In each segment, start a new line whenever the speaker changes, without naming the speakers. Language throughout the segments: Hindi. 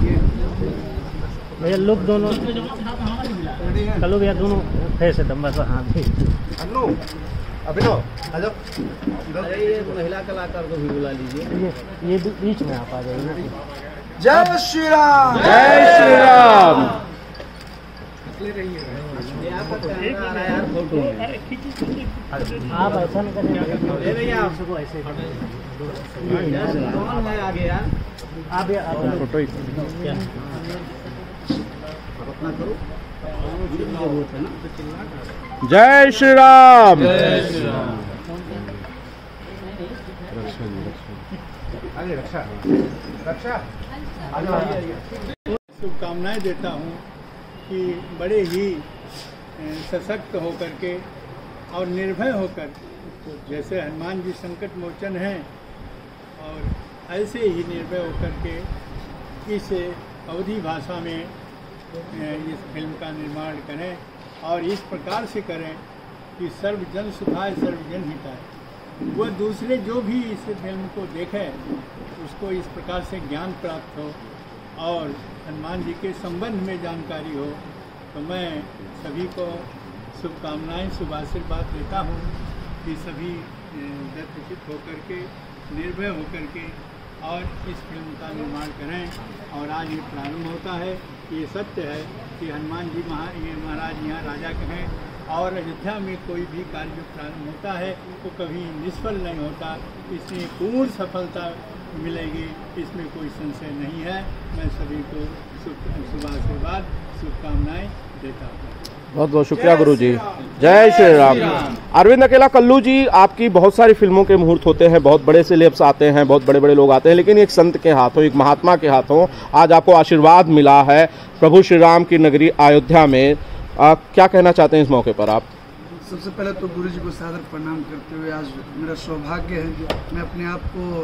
भैया लुक दोनों कलो भैया दोनों फेस एकदम बस हाँ
अभिनव आ जाओ।
अरे ये महिला कलाकार को भी बुला लीजिए।
ये बीच में आप आ जाइए।
जय श्री राम।
जय श्री राम।
ये आपका कैमरा आ रहा है यार, फोटो
आप ऐसा नहीं करें
भैया, आप
सबको ऐसे
कौन है आगे यार?
आप
फोटो ही
क्या
अपना करो, जरूरत है ना।
जय श्री राम।
आगे रक्षा रक्षा
शुभकामनाएं देता हूँ कि बड़े ही सशक्त होकर के और निर्भय होकर, जैसे हनुमान जी संकट मोचन हैं, और ऐसे ही निर्भय होकर के इस अवधी भाषा में इस फिल्म का निर्माण करें और इस प्रकार से करें कि सर्वजन सुखाय सर्वजन हिताय। वह दूसरे जो भी इस फिल्म को देखें उसको इस प्रकार से ज्ञान प्राप्त हो और हनुमान जी के संबंध में जानकारी हो। तो मैं सभी को शुभकामनाएं शुभ आशीर्वाद देता हूँ कि सभी दत्तचित होकर के निर्भय होकर के और इस फिल्म का निर्माण करें। और आज ये प्रारंभ होता है, ये सत्य है कि हनुमान जी महाराज यहाँ राजा के हैं और अयोध्या में कोई भी कार्य जो प्रारंभ होता है वो कभी निष्फल नहीं होता, इसमें पूर्ण सफलता मिलेगी, इसमें कोई संशय नहीं है। मैं सभी को शुभ आशीर्वाद शुभकामनाएं देता हूँ।
बहुत बहुत शुक्रिया गुरु जी। जय श्री राम। अरविंद अकेला कल्लू जी, आपकी बहुत सारी फिल्मों के मुहूर्त होते हैं, बहुत बड़े सेलेब्स आते हैं, बहुत बड़े बड़े लोग आते हैं, लेकिन एक संत के हाथों, एक महात्मा के हाथों आज आपको आशीर्वाद मिला है प्रभु श्री राम की नगरी अयोध्या में। क्या कहना चाहते हैं इस मौके पर आप?
सबसे पहले तो गुरु जी को सादर प्रणाम करते हुए आज मेरा सौभाग्य है कि मैं अपने आप को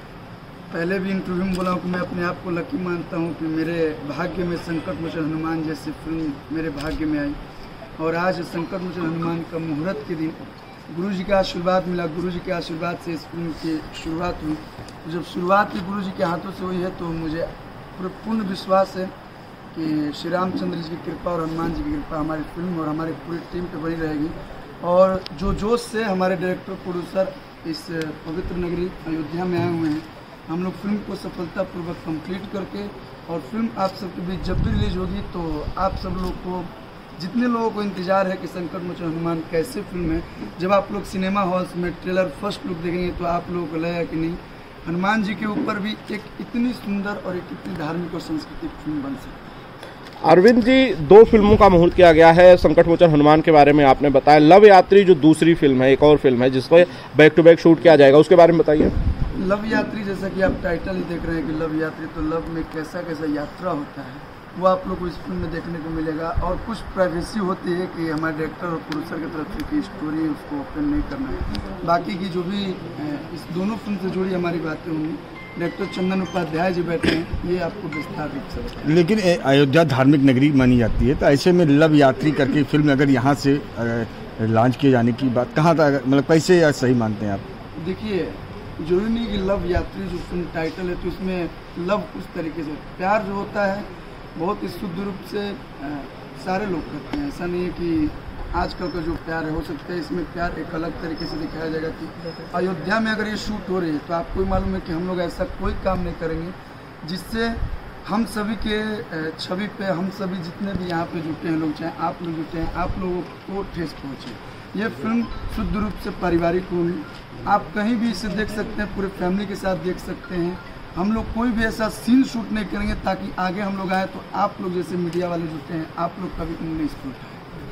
पहले भी इंटरव्यू में बोला हूँ कि मैं अपने आप को लकी मानता हूँ कि मेरे भाग्य में संकट मोचन हनुमान जैसी फिल्म मेरे भाग्य में आई। और आज संकट मोचन हनुमान का मुहूर्त के दिन गुरु जी का आशीर्वाद मिला। गुरु जी के आशीर्वाद से इस फिल्म की शुरुआत हुई। जब शुरुआत ही गुरु जी के हाथों से हुई है तो मुझे पूर्ण विश्वास है कि श्री रामचंद्र जी की कृपा और हनुमान जी की कृपा हमारी फिल्म और हमारी पूरी टीम पे बनी रहेगी। और जो जोश से हमारे डायरेक्टर प्रोड्यूसर इस पवित्र नगरी अयोध्या में आए हुए हैं, हम लोग फिल्म को सफलतापूर्वक कंप्लीट करके, और फिल्म आप सबके बीच जब भी रिलीज होगी तो आप सब लोग को, जितने लोगों को इंतजार है कि संकट मोचन हनुमान कैसे फिल्म है, जब आप लोग सिनेमा हॉल्स में ट्रेलर फर्स्ट लुक देखेंगे तो आप लोगों को लगेगा कि नहीं, हनुमान जी के ऊपर भी एक इतनी सुंदर और एक इतनी धार्मिक और सांस्कृतिक फिल्म बन सकती है।
अरविंद जी, 2 फिल्मों का मुहूर्त किया गया है। संकट मोचन हनुमान के बारे में आपने बताया, लव यात्री जो दूसरी फिल्म है, एक और फिल्म है जिसको बैक टू बैक शूट किया जाएगा, उसके बारे में बताइए।
लव यात्री, जैसा कि आप टाइटल ही देख रहे हैं कि लव यात्री, तो लव में कैसा कैसा यात्रा होता है वो आप लोग को इस फिल्म में देखने को मिलेगा। और कुछ प्राइवेसी होती है कि हमारे डायरेक्टर और प्रोड्यूसर की तरफ से की स्टोरी है उसको ओपन नहीं करना है। बाकी की जो भी इस दोनों फिल्म से जुड़ी हमारी बातें होंगी, डायरेक्टर चंदन उपाध्याय जी बैठे हैं, ये आपको विस्तार रूप से बताएंगे।
लेकिन अयोध्या धार्मिक नगरी मानी जाती है, तो ऐसे में लव यात्री करके फिल्म अगर यहाँ से लॉन्च किए जाने की बात कहाँ तक, मतलब कैसे या सही मानते हैं आप?
देखिए, जरूरी नहीं कि लव यात्री जो फिल्म टाइटल है तो इसमें लव उस तरीके से, प्यार जो होता है बहुत ही शुद्ध रूप से सारे लोग करते हैं। ऐसा नहीं है कि आजकल का जो प्यार है, हो सकता है इसमें प्यार एक अलग तरीके से दिखाया जाएगा कि अयोध्या में अगर ये शूट हो रही है तो आपको मालूम है कि हम लोग ऐसा कोई काम नहीं करेंगे जिससे हम सभी के छवि पे, हम सभी जितने भी यहाँ पे जुटे हैं लोग, चाहे आप लोग जुटे हैं, आप लोगों को ठेस पहुँचे। ये फिल्म शुद्ध रूप से पारिवारिक होगी, आप कहीं भी इसे देख सकते हैं, पूरे फैमिली के साथ देख सकते हैं। हम लोग कोई भी ऐसा सीन शूट नहीं करेंगे ताकि आगे हम लोग आए तो आप लोग जैसे मीडिया वाले जुटे हैं, आप लोग कभी उन्हें इसको उठाएं।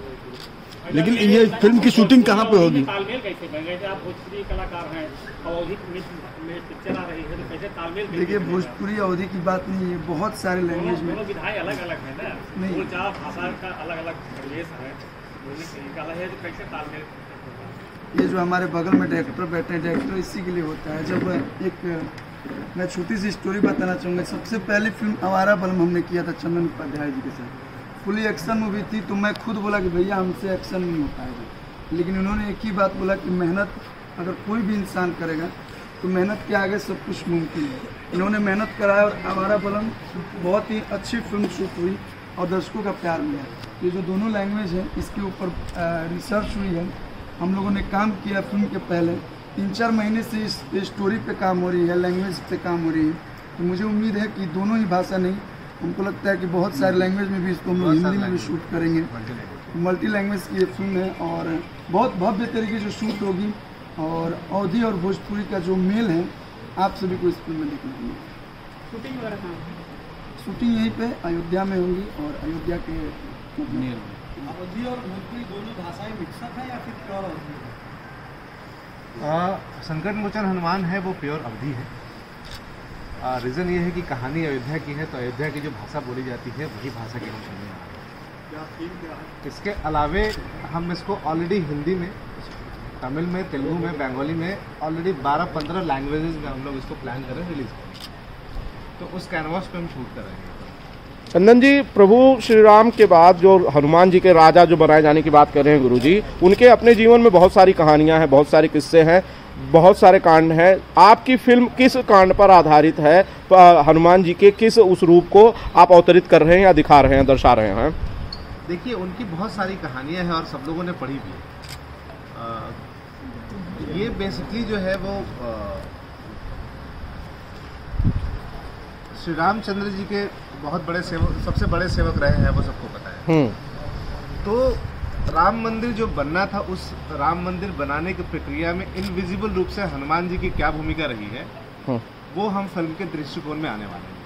लेकिन ये फिल्म की शूटिंग कहाँ पे होगी?
तालमेल कैसे बन गए? आप भोजपुरी कलाकार हैं और अवधी में पिक्चर आ रही है तो कैसे तालमेल?
देखिए, भोजपुरी अवधी की बात नहीं है, बहुत सारे लैंग्वेज में
विधाएं अलग अलग है ना,
नहीं,
भाषा का अलग अलग परिवेश है, तो कैसे तालमेल?
ये जो हमारे बगल में डायरेक्टर बैठे हैं, डायरेक्टर इसी के लिए होता है। जब एक मैं छोटी सी स्टोरी बताना चाहूँगा। सबसे पहली फिल्म आवारा बलम हमने किया था चंदन उपाध्याय जी के साथ, फुली एक्शन मूवी थी। तो मैं खुद बोला कि भैया हमसे एक्शन नहीं हो पाएगा, लेकिन उन्होंने एक ही बात बोला कि मेहनत अगर कोई भी इंसान करेगा तो मेहनत के आगे सब कुछ मुमकिन है। इन्होंने मेहनत कराया और आवारा पलंग बहुत ही अच्छी फिल्म शूट हुई और दर्शकों का प्यार मिला। ये जो दोनों लैंग्वेज है इसके ऊपर रिसर्च हुई है, हम लोगों ने काम किया फिल्म के पहले 3-4 महीने से इस स्टोरी पे काम हो रही है, लैंग्वेज पे काम हो रही है। तो मुझे उम्मीद है कि दोनों ही भाषा नहीं, हमको लगता है कि बहुत सारे लैंग्वेज में भी इसको हम लोग हिंदी में भी शूट करेंगे। मल्टी लैंग्वेज की ये फिल्म है और बहुत भव्य तरीके से शूट होगी और अवधी और भोजपुरी का जो मेल है आप सभी को इस फिल्म में देखने को मिलेगा।
शूटिंग वगैरह कहाँ?
शूटिंग यहीं पे अयोध्या में होगी और अयोध्या के
अवधी और भोजपुरी दोनों भाषाएं मिक्सअप है या फिर प्योर अवधी है?
संकट मोचन हनुमान है वो प्योर अवधी है। रीज़न ये है कि कहानी अयोध्या की है, तो अयोध्या की जो भाषा बोली जाती है वही भाषा की हम सुनने आ रहे हैं। इसके अलावे हम इसको ऑलरेडी हिंदी में, तमिल में, तेलुगु में, बंगाली में ऑलरेडी 12-15 लैंग्वेजेस में हम लोग इसको प्लान कर रहे हैं रिलीज करें, तो उस कैनवास पे हम शूट कर रहे हैं।
चंदन जी, प्रभु श्री राम के बाद जो हनुमान जी के राजा जो बनाए जाने की बात कर रहे हैं गुरु जी, उनके अपने जीवन में बहुत सारी कहानियां हैं, बहुत सारे किस्से हैं, बहुत सारे कांड हैं। आपकी फिल्म किस कांड पर आधारित है? हनुमान जी के किस उस रूप को आप अवतरित कर रहे हैं या दिखा रहे हैं, दर्शा रहे हैं?
देखिए, उनकी बहुत सारी कहानियां हैं और सब लोगों ने पढ़ी भी है। ये बेसिकली जो है वो श्री रामचंद्र जी के बहुत बड़े सेवक, सबसे बड़े सेवक रहे हैं, वो सबको पता है। तो राम मंदिर जो बनना था, उस राम मंदिर बनाने की प्रक्रिया में इनविजिबल रूप से हनुमान जी की क्या भूमिका रही है, वो हम फिल्म के दृष्टिकोण में आने वाले हैं।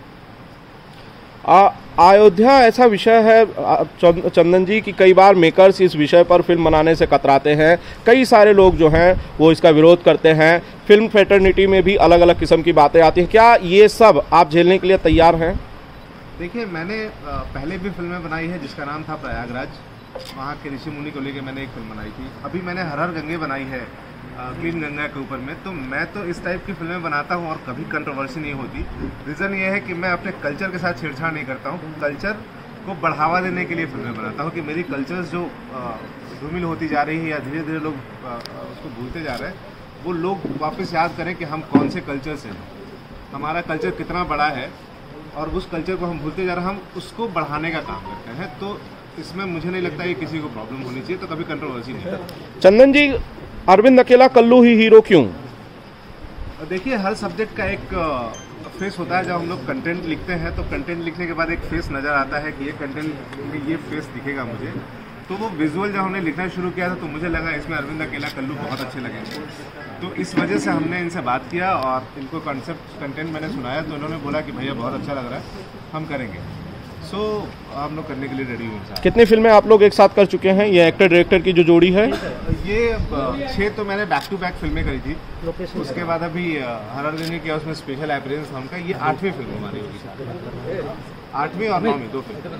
अयोध्या ऐसा विषय है चंदन जी कि कई बार मेकर्स इस विषय पर फिल्म बनाने से कतराते हैं। कई सारे लोग जो हैं वो इसका विरोध करते हैं। फिल्म फ्रेटर्निटी में भी अलग अलग किस्म की बातें आती हैं। क्या ये सब आप झेलने के लिए तैयार हैं?
देखिए, मैंने पहले भी फिल्में बनाई है जिसका नाम था प्रयागराज। वहाँ के ऋषि मुनि को लेकर मैंने एक फिल्म बनाई थी। अभी मैंने हर हर गंगे बनाई है, क्लीन गंगा के ऊपर में। तो मैं तो इस टाइप की फिल्में बनाता हूँ और कभी कंट्रोवर्सी नहीं होती। रीज़न ये है कि मैं अपने कल्चर के साथ छेड़छाड़ नहीं करता हूँ। कल्चर को बढ़ावा देने के लिए फिल्में बनाता हूँ कि मेरी कल्चर्स जो धूमिल होती जा रही है या धीरे धीरे लोग उसको भूलते जा रहे हैं, वो लोग वापस याद करें कि हम कौन से कल्चर से हैं, हमारा कल्चर कितना बड़ा है और उस कल्चर को हम भूलते जा रहे हैं, हम उसको बढ़ाने का काम करते हैं। तो इसमें मुझे नहीं लगता कि किसी को प्रॉब्लम होनी चाहिए, तो कभी कंट्रोवर्सी नहीं है।
चंदन जी, अरविंद अकेला कल्लू ही हीरो क्यों?
देखिए, हर सब्जेक्ट का एक फेस होता है। जब हम लोग कंटेंट लिखते हैं तो कंटेंट लिखने के बाद एक फेस नज़र आता है कि ये कंटेंट में ये फेस दिखेगा मुझे। तो वो विजुअल जब हमने लिखना शुरू किया था तो मुझे लगा इसमें अरविंद अकेला कल्लू बहुत अच्छे लगेंगे। तो इस वजह से हमने इनसे बात किया और इनको कॉन्सेप्ट कंटेंट मैंने सुनाया, तो इन्होंने बोला कि भैया बहुत अच्छा लग रहा है, हम करेंगे। सो हम लोग करने के लिए रेडी हुए।
कितनी फिल्में आप लोग एक साथ कर चुके हैं? ये एक्टर डायरेक्टर की जो जोड़ी है,
ये 6 तो मैंने बैक टू बैक फिल्में करी थी। उसके बाद अभी हर हर गंगे किया, उसमें स्पेशल अपीयरेंस नाम का। ये 8वीं फिल्म हमारी होगी, 8वीं और 9वीं 2 फिल्म।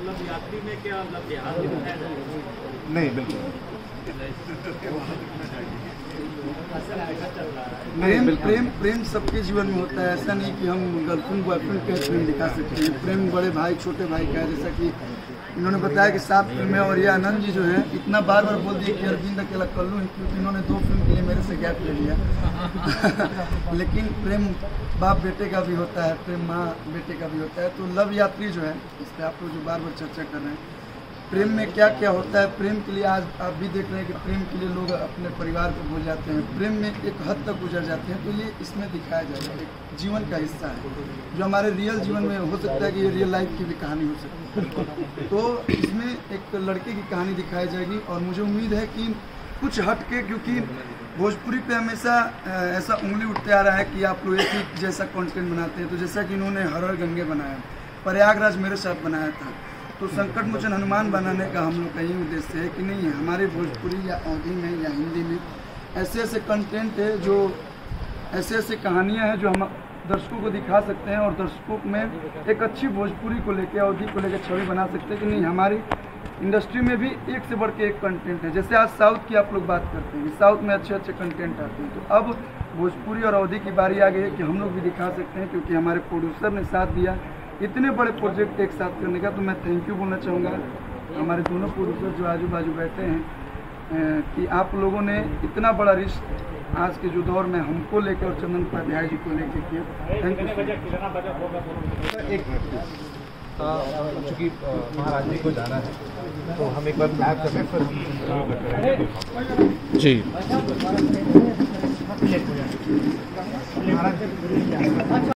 नहीं, बिल्कुल
प्रेम सबके जीवन में होता है। ऐसा नहीं कि हम गर्लफ्रेंड बॉयफ्रेंड के प्रेम दिखा सकते हैं। प्रेम बड़े भाई छोटे भाई का है। जैसा कि इन्होंने बताया कि 7 फिल्में, और ये आनंद जी जो है इतना बार बार बोल दिए कि अरविंद अकेला कल्लू है, क्योंकि इन्होंने 2 फिल्म के लिए मेरे से गैप ले लिया। लेकिन प्रेम बाप बेटे का भी होता है, प्रेम माँ बेटे का भी होता है। तो लव यात्री जो है, इस पर आप लोग जो बार बार चर्चा कर रहे हैं, प्रेम में क्या क्या होता है। प्रेम के लिए आज आप भी देख रहे हैं कि प्रेम के लिए लोग अपने परिवार को भूल जाते हैं, प्रेम में एक हद तक गुजर जाते हैं। तो ये इसमें दिखाया जाएगा, एक जीवन का हिस्सा है जो हमारे रियल जीवन में हो सकता है कि ये रियल लाइफ की भी कहानी हो सकती है। तो इसमें एक लड़के की कहानी दिखाई जाएगी और मुझे उम्मीद है कि कुछ हट के, क्योंकि भोजपुरी पे हमेशा ऐसा उंगली उठते आ रहा है कि आप लोग एक ही जैसा कंटेंट बनाते हैं। तो जैसा कि इन्होंने हर हर गंगे बनाया, प्रयागराज मेरे साथ बनाया था, तो संकट मोचन हनुमान बनाने का हम लोग का यही उद्देश्य है कि नहीं, हमारे भोजपुरी या अवधी में या हिंदी में ऐसे ऐसे कंटेंट है, जो ऐसे ऐसे कहानियाँ हैं जो हम दर्शकों को दिखा सकते हैं और दर्शकों में एक अच्छी भोजपुरी को लेकर, अवधी को लेकर छवि बना सकते हैं कि नहीं, हमारी इंडस्ट्री में भी एक से बढ़ के एक कंटेंट है। जैसे आज साउथ की आप लोग बात करते हैं कि साउथ में अच्छे अच्छे कंटेंट आते हैं, तो अब भोजपुरी और अवधी की बारी आ गई है कि हम लोग भी दिखा सकते हैं, क्योंकि हमारे प्रोड्यूसर ने साथ दिया इतने बड़े प्रोजेक्ट एक साथ करने का। तो मैं थैंक यू बोलना चाहूँगा हमारे दोनों प्रोड्यूसर जो आजू बाजू बैठे हैं कि आप लोगों ने इतना बड़ा रिस्क आज के जो दौर में हमको लेकर और चंदन उपाध्याय जी को लेकर किए। Thank you.
कितना बजट होगा
चूँकि महाराज जी को जाना है तो हम एक बार प्लान करते हैं
जी।